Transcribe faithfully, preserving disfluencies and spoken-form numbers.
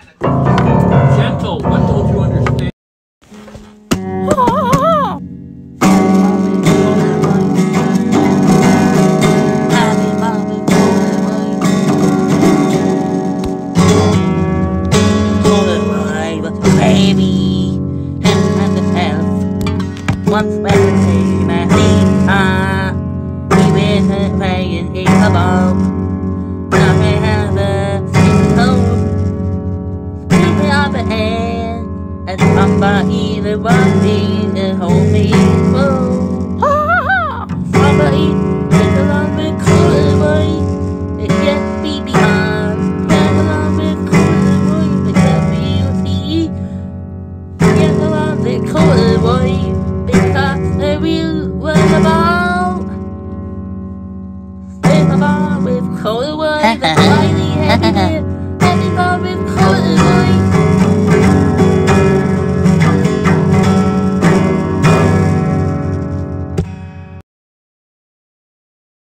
Gentle, what don't you understand? Baby, and the health. Once when the same at the he was a playing in the ball. Now I have a six home. Keep it up ahead, and somebody either one thing to hold me.